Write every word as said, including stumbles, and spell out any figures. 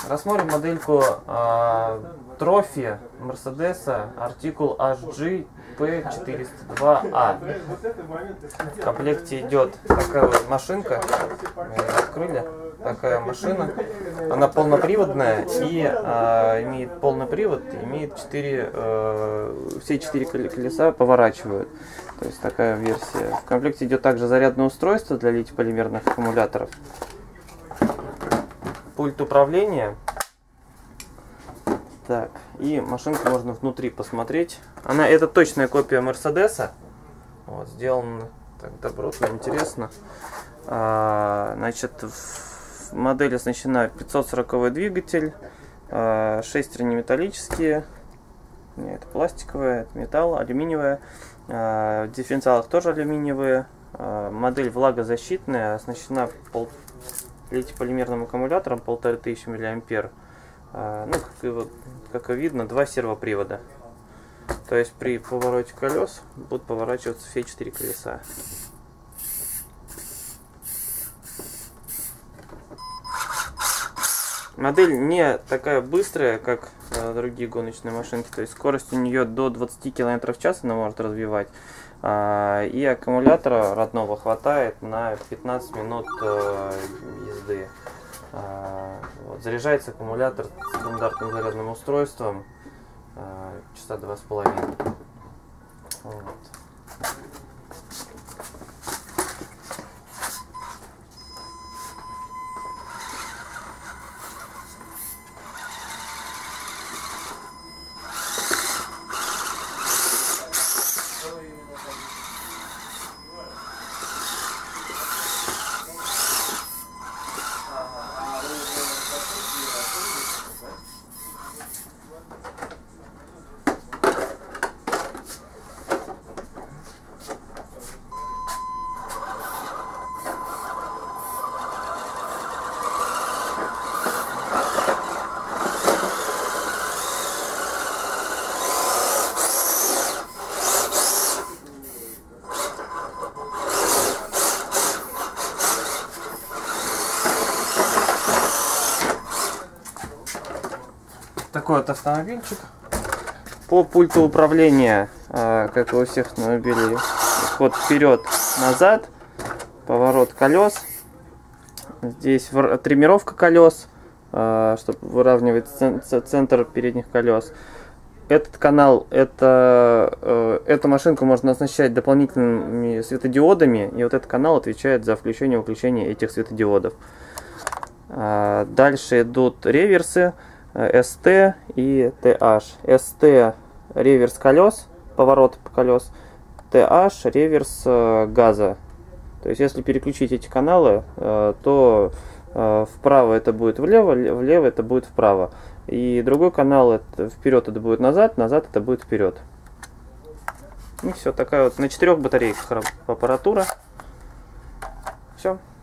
Рассмотрим модельку э, Trophy Мерседеса артикул эйч джи пи четыреста два а. В комплекте идет такая вот машинка. Мы ее открыли. Такая машина. Она полноприводная и э, имеет полный привод, имеет четыре, э, все четыре колеса поворачивают. То есть такая версия. В комплекте идет также зарядное устройство для литий-полимерных аккумуляторов. Пульт управления. Так, и машинку можно внутри посмотреть. Она, это точная копия Мерседеса. Вот, сделана так добротно, интересно. А, значит, в модели оснащена пятьсот сороковой двигатель, а, шестерни металлические. Нет, это пластиковая, это металл, алюминиевая. А, в дифференциалах тоже алюминиевые. А, модель влагозащитная, оснащена пол литий-полимерным аккумулятором полторы тысячи миллиампер. А, ну, как, и, как и видно, два сервопривода. То есть при повороте колес будут поворачиваться все четыре колеса. Модель не такая быстрая, как э, другие гоночные машинки. То есть скорость у нее до двадцати километров в час она может развивать. А, и аккумулятора родного хватает на пятнадцать минут э, езды. А, вот, заряжается аккумулятор стандартным зарядным устройством а, часа два с половиной. Вот. Такой вот автомобильчик. По пульту управления, как и у всех автомобилей, ход вперед-назад, поворот колес. Здесь триммировка колес, чтобы выравнивать центр передних колес. Этот канал, это, эту машинку можно оснащать дополнительными светодиодами, и вот этот канал отвечает за включение и выключение этих светодиодов. Дальше идут реверсы. эс тэ и тэ аш. эс тэ реверс колес, поворот колес, тэ аш реверс газа. То есть если переключить эти каналы, то вправо это будет влево, влево это будет вправо. И другой канал, это вперед это будет назад, назад это будет вперед. И все, такая вот на четырех батарейках аппаратура. Все.